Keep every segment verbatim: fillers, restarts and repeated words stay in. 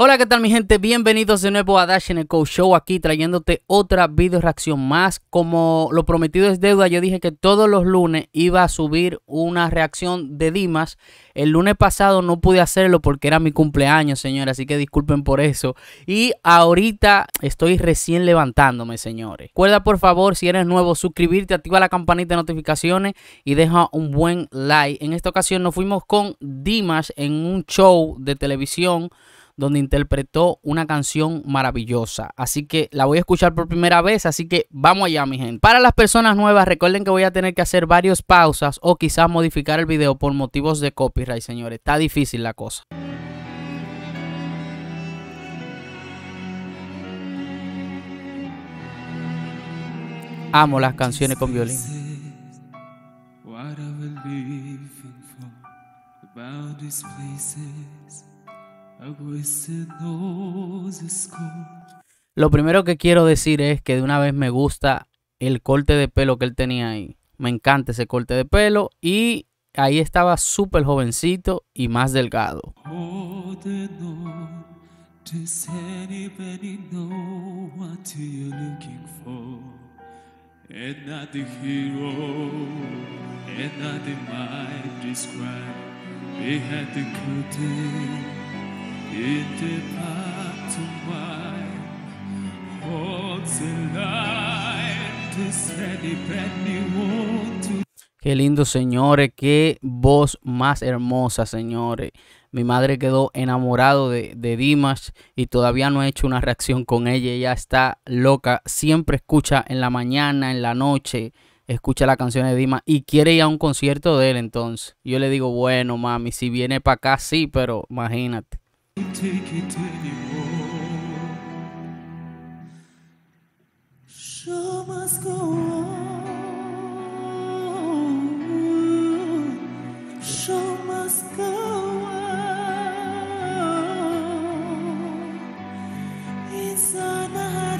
Hola, ¿qué tal mi gente? Bienvenidos de nuevo a Dasheneco Show, aquí trayéndote otra video reacción más. Como lo prometido es deuda, yo dije que todos los lunes iba a subir una reacción de Dimash. El lunes pasado no pude hacerlo porque era mi cumpleaños, señores, así que disculpen por eso. Y ahorita estoy recién levantándome, señores. Recuerda, por favor, si eres nuevo, suscribirte, activa la campanita de notificaciones y deja un buen like. En esta ocasión nos fuimos con Dimash en un show de televisión donde interpretó una canción maravillosa. Así que la voy a escuchar por primera vez, así que vamos allá, mi gente. Para las personas nuevas, recuerden que voy a tener que hacer varias pausas o quizás modificar el video por motivos de copyright, señores. Está difícil la cosa. Amo las canciones con violín. Lo primero que quiero decir es que de una vez me gusta el corte de pelo que él tenía ahí. Me encanta ese corte de pelo y ahí estaba súper jovencito y más delgado. Qué lindo, señores, qué voz más hermosa, señores. Mi madre quedó enamorado de, de Dimash y todavía no he hecho una reacción con ella. Ella está loca, siempre escucha en la mañana, en la noche, escucha la canción de Dimash y quiere ir a un concierto de él. Entonces yo le digo, bueno, mami, si viene para acá, sí, pero imagínate. Show must go on. Show must go on. It's on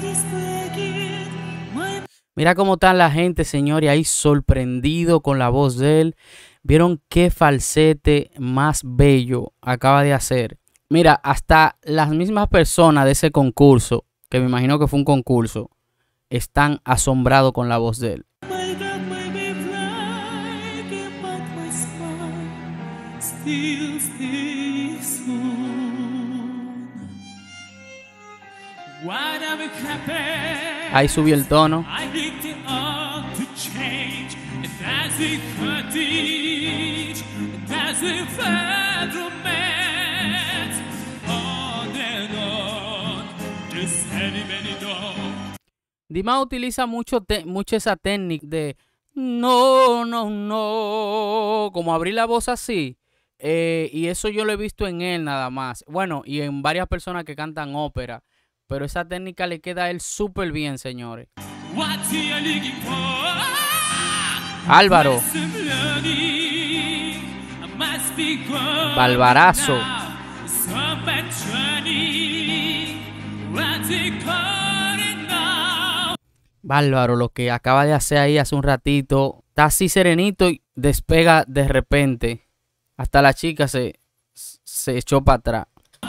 my... Mira cómo está la gente, señores, ahí sorprendido con la voz de él. ¿Vieron qué falsete más bello acaba de hacer? Mira, hasta las mismas personas de ese concurso, que me imagino que fue un concurso, están asombrados con la voz de él. Ahí subió el tono. Dimash utiliza mucho, mucho esa técnica de no, no, no, como abrir la voz así. Eh, y eso yo lo he visto en él nada más. Bueno, y en varias personas que cantan ópera. Pero esa técnica le queda a él súper bien, señores. Álvaro. Balbarazo. Bárbaro lo que acaba de hacer ahí hace un ratito. Está así serenito y despega de repente. Hasta la chica se, se echó para atrás.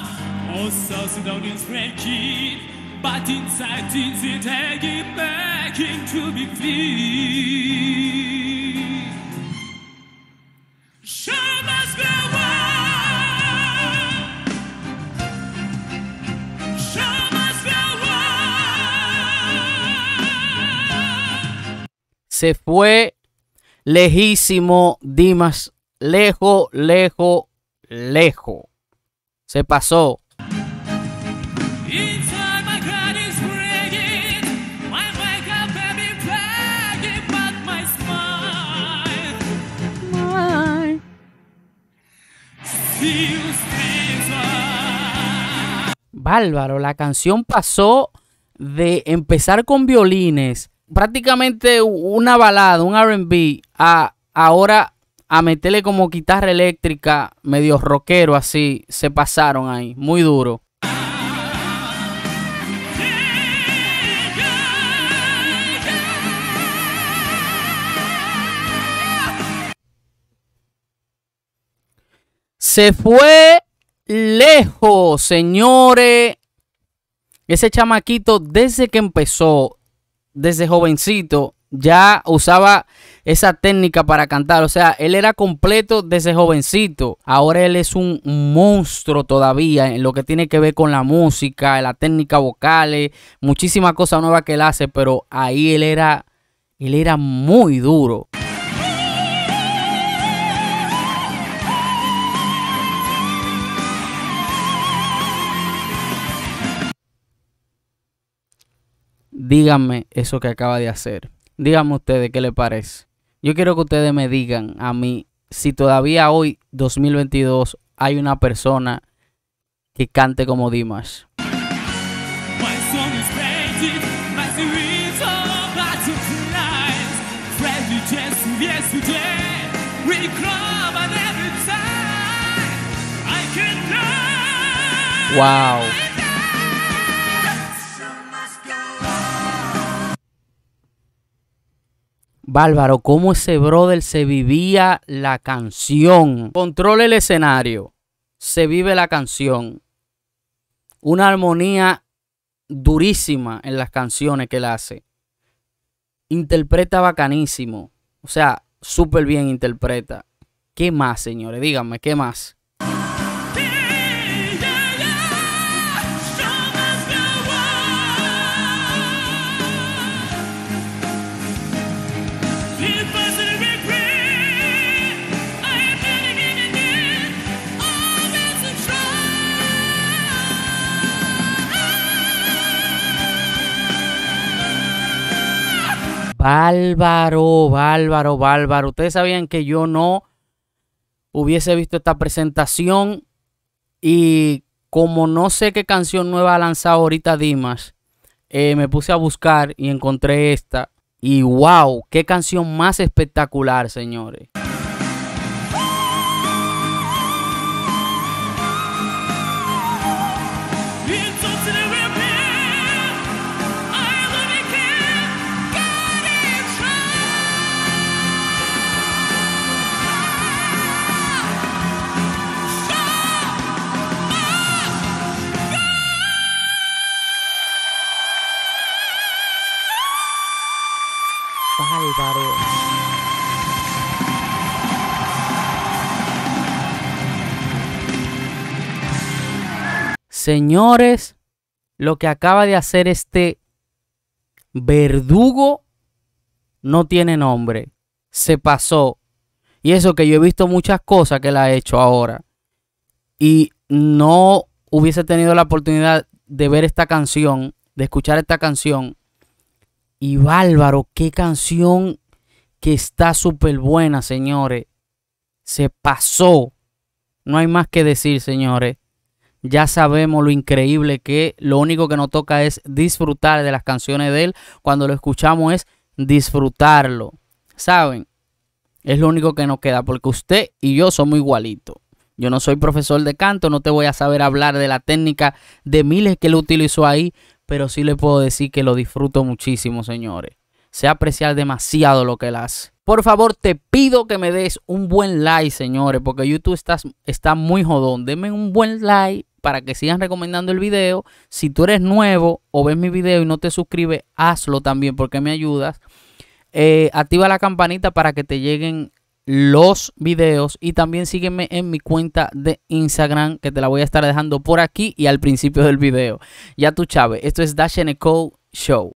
Se fue lejísimo Dimash, lejos, lejos, lejos. Se pasó. Bárbaro, la canción pasó de empezar con violines, prácticamente una balada, un R and B, a ahora a meterle como guitarra eléctrica, medio rockero así. Se pasaron ahí, muy duro. Se fue lejos, señores. Ese chamaquito, desde que empezó, desde jovencito, ya usaba esa técnica para cantar. O sea, él era completo desde jovencito. Ahora él es un monstruo todavía en lo que tiene que ver con la música, la técnica vocales, muchísimas cosas nuevas que él hace, pero ahí él era, él era muy duro. Díganme eso que acaba de hacer. Díganme ustedes qué les parece. Yo quiero que ustedes me digan a mí si todavía hoy, dos mil veintidós, hay una persona que cante como Dimash. Wow. Bárbaro, cómo ese brother se vivía la canción. Controla el escenario. Se vive la canción. Una armonía durísima en las canciones que él hace. Interpreta bacanísimo. O sea, súper bien interpreta. ¿Qué más, señores? Díganme, ¿qué más? Bárbaro, bárbaro, bárbaro. Ustedes sabían que yo no hubiese visto esta presentación y como no sé qué canción nueva ha lanzado ahorita Dimash, eh, me puse a buscar y encontré esta. Y wow, qué canción más espectacular, señores. Bárbaro. Señores, lo que acaba de hacer este verdugo no tiene nombre. Se pasó. Y eso que yo he visto muchas cosas que él ha hecho ahora. Y no hubiese tenido la oportunidad de ver esta canción, de escuchar esta canción. Y bárbaro, qué canción que está súper buena, señores. Se pasó. No hay más que decir, señores. Ya sabemos lo increíble que es. Lo único que nos toca es disfrutar de las canciones de él. Cuando lo escuchamos es disfrutarlo. ¿Saben? Es lo único que nos queda. Porque usted y yo somos igualitos. Yo no soy profesor de canto. No te voy a saber hablar de la técnica de miles que él utilizó ahí. Pero sí le puedo decir que lo disfruto muchísimo, señores. Sé apreciar demasiado lo que él hace. Por favor, te pido que me des un buen like, señores. Porque YouTube está, está muy jodón. Denme un buen like para que sigan recomendando el video. Si tú eres nuevo o ves mi video y no te suscribes, hazlo también porque me ayudas. Eh, activa la campanita para que te lleguen los videos. Y también sígueme en mi cuenta de Instagram, que te la voy a estar dejando por aquí y al principio del video. Ya tú, Chávez, esto es Dash N Co Show.